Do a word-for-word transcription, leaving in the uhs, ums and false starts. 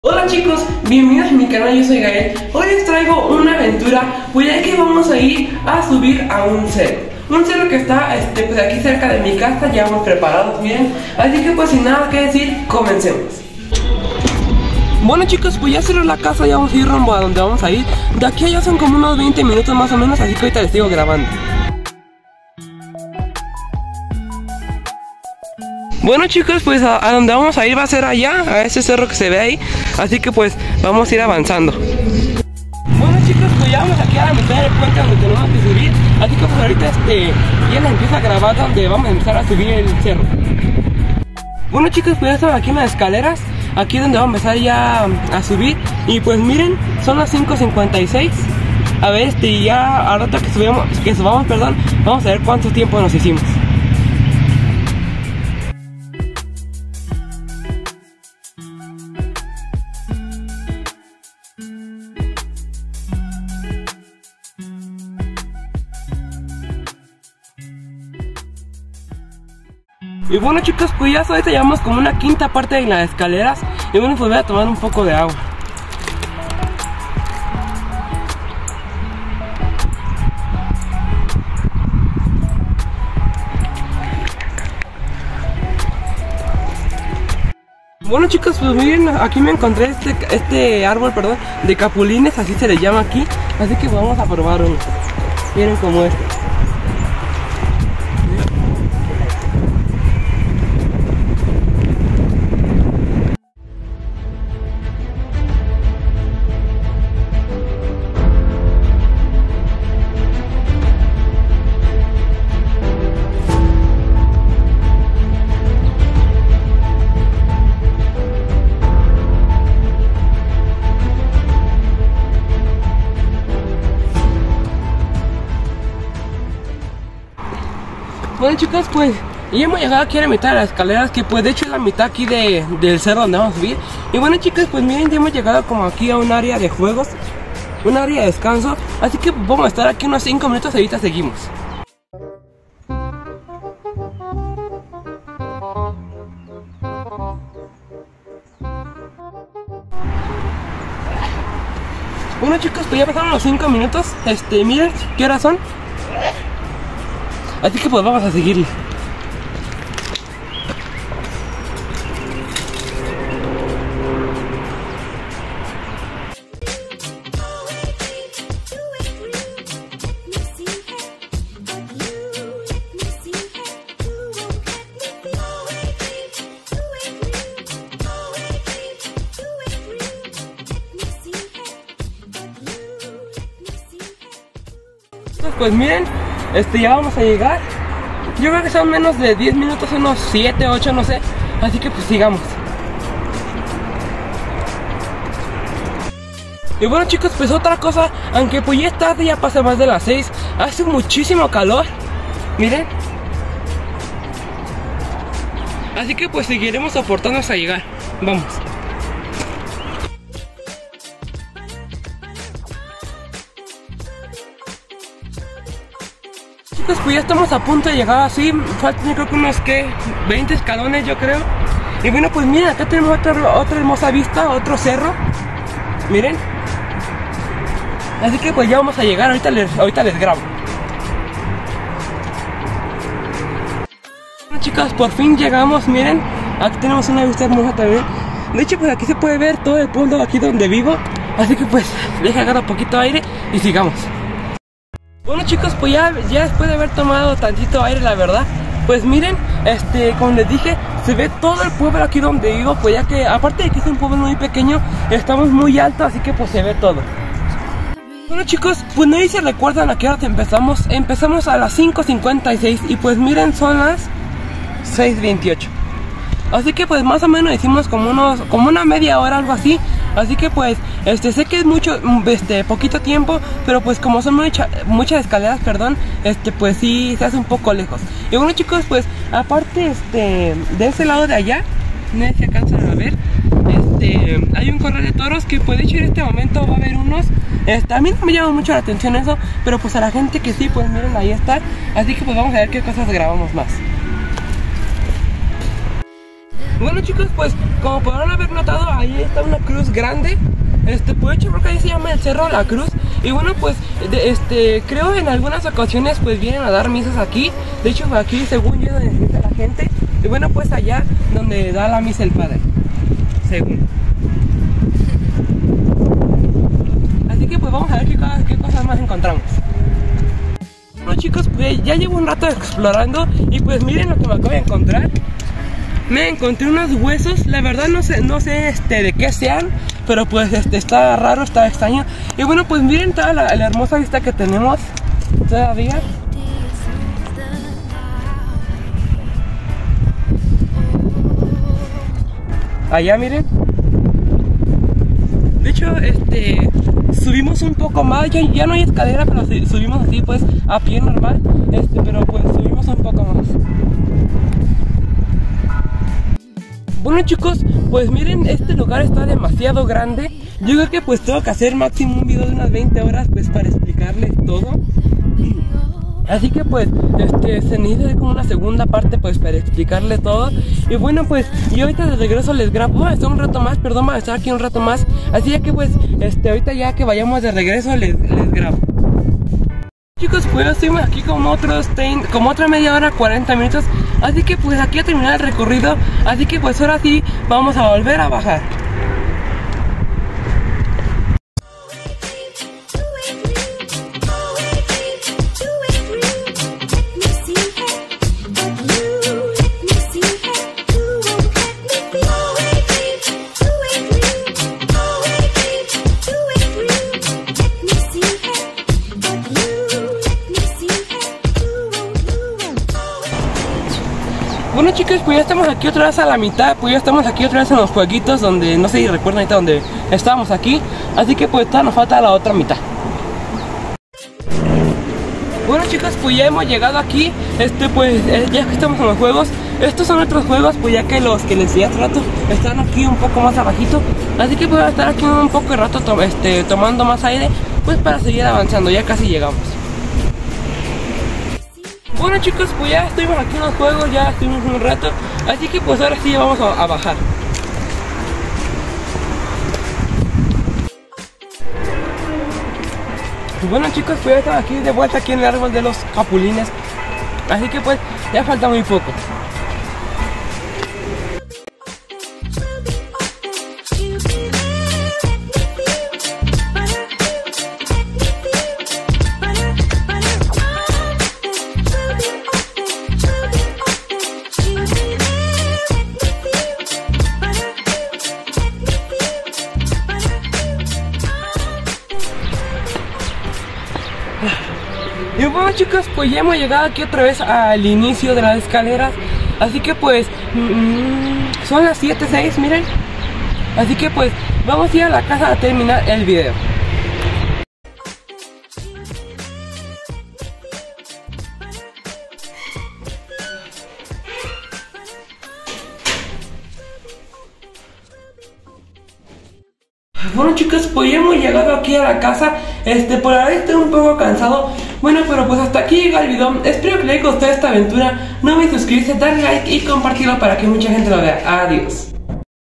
Hola chicos, bienvenidos a mi canal, yo soy Gael. Hoy les traigo una aventura, pues ya que vamos a ir a subir a un cerro. Un cerro que está este, pues aquí cerca de mi casa, ya vamos preparados, miren. Así que pues sin nada que decir, comencemos. Bueno chicos, pues ya cerré la casa, ya vamos a ir rumbo a donde vamos a ir. De aquí a allá son como unos veinte minutos más o menos, así que ahorita les sigo grabando. Bueno chicos, pues a, a donde vamos a ir va a ser allá, a ese cerro que se ve ahí. Así que pues vamos a ir avanzando. Bueno chicos, pues ya vamos aquí a la mitad del puente donde tenemos que subir. Así que pues ahorita este, ya les empiezo a grabar donde vamos a empezar a subir el cerro. Bueno chicos, pues ya estamos aquí en las escaleras. Aquí es donde vamos a empezar ya a subir. Y pues miren, son las cinco cincuenta y seis. A ver, este, ya al rato que subamos, que subamos, perdón, vamos a ver cuánto tiempo nos hicimos. Y bueno chicos, pues ya ahorita llevamos como una quinta parte de las escaleras. Y bueno, pues voy a tomar un poco de agua. Bueno chicos, pues miren, aquí me encontré este, este árbol, perdón, de capulines, así se le llama aquí. Así que vamos a probar uno. Miren como este. Bueno chicos, pues ya hemos llegado aquí a la mitad de las escaleras, que pues de hecho es la mitad aquí de, del cerro donde vamos a subir. Y bueno chicos, pues miren, ya hemos llegado como aquí a un área de juegos, un área de descanso. Así que vamos a estar aquí unos cinco minutos y ahorita seguimos. Bueno chicos, pues ya pasaron los cinco minutos. Este, miren, ¿qué horas son? Así que pues vamos a seguirle. Pues miren, este, ya vamos a llegar. Yo creo que son menos de diez minutos, unos siete, ocho, no sé. Así que pues sigamos. Y bueno chicos, pues otra cosa, aunque pues ya es tarde, ya pasa más de las seis, hace muchísimo calor. Miren. Así que pues seguiremos soportando hasta llegar. Vamos. Chicos, pues ya estamos a punto de llegar así. Faltan yo creo que unos que veinte escalones, yo creo. Y bueno, pues miren, acá tenemos otra, otra hermosa vista, otro cerro. Miren. Así que pues ya vamos a llegar, ahorita les, ahorita les grabo. Bueno chicos, por fin llegamos, miren. Aquí tenemos una vista hermosa también. De hecho pues aquí se puede ver todo el pueblo aquí donde vivo. Así que pues deja agarrar un poquito de aire y sigamos. Bueno chicos, pues ya, ya después de haber tomado tantito aire, la verdad, pues miren, este, como les dije, se ve todo el pueblo aquí donde vivo. Pues ya que, aparte de que es un pueblo muy pequeño, estamos muy alto, así que pues se ve todo. Bueno chicos, pues no sé si recuerdan a qué hora empezamos. Empezamos a las cinco cincuenta y seis y pues miren, son las seis veintiocho. Así que pues más o menos hicimos como unos, como una media hora, algo así. Así que pues, este, sé que es mucho, este, poquito tiempo, pero pues como son mucha, muchas escaleras, perdón, este, pues sí, se hace un poco lejos. Y bueno chicos, pues, aparte, este, de ese lado de allá, no sé si alcanzan a ver, este, hay un corral de toros que pues de hecho en este momento va a haber unos. Este, a mí no me llama mucho la atención eso, pero pues a la gente que sí, pues miren, ahí está. Así que pues vamos a ver qué cosas grabamos más. Bueno chicos, pues como podrán haber notado, ahí está una cruz grande. Este, pues hecho creo que ahí se llama el Cerro La Cruz. Y bueno, pues, de, este, creo en algunas ocasiones pues vienen a dar misas aquí. De hecho aquí, según yo, donde necesita la gente. Y bueno, pues allá donde da la misa el padre, según. Así que pues vamos a ver qué, qué cosas más encontramos. Bueno chicos, pues ya llevo un rato explorando. Y pues miren lo que me acabo de encontrar. Me encontré unos huesos, la verdad no sé, no sé este, de qué sean, pero pues este, está raro, está extraño. Y bueno, pues miren toda la, la hermosa vista que tenemos todavía. Allá miren. De hecho, este, subimos un poco más, ya, ya no hay escalera, pero subimos así pues a pie normal, este, pero pues subimos un poco más. Bueno chicos, pues miren, este lugar está demasiado grande. Yo creo que pues tengo que hacer máximo un video de unas veinte horas pues para explicarles todo. Así que pues este, se necesita como una segunda parte pues para explicarles todo. Y bueno pues yo ahorita de regreso les grabo. Voy a estar un rato más, perdón, voy a estar aquí un rato más. Así que pues este, ahorita ya que vayamos de regreso les, les grabo. Chicos, pues estuvimos aquí como otros como otra media hora, cuarenta minutos. Así que pues aquí a terminar el recorrido. Así que pues ahora sí vamos a volver a bajar. Bueno chicos, pues ya estamos aquí otra vez a la mitad. Pues ya estamos aquí otra vez en los jueguitos donde, no sé si recuerdan ahorita donde estábamos aquí. Así que pues todavía nos falta la otra mitad. Bueno chicos, pues ya hemos llegado aquí. Este pues ya que estamos en los juegos. Estos son otros juegos, pues ya que los que les decía hace rato están aquí un poco más abajito. Así que pues voy a estar aquí un poco de rato to este, tomando más aire, pues para seguir avanzando, ya casi llegamos. Bueno chicos, pues ya estuvimos aquí en los juegos, ya estuvimos un rato. Así que pues ahora sí vamos a, a bajar. Bueno chicos, pues ya estamos aquí de vuelta aquí en el árbol de los capulines. Así que pues ya falta muy poco. Y bueno chicos, pues ya hemos llegado aquí otra vez al inicio de las escaleras. Así que pues mmm, son las siete seis, miren. Así que pues vamos a ir a la casa a terminar el video. Bueno chicos, pues ya hemos llegado aquí a la casa. Este, por ahora estoy un poco cansado. Bueno, pero pues hasta aquí llega el video. Espero que les haya gustado esta aventura. No olviden suscribirse, darle like y compartirlo para que mucha gente lo vea. Adiós.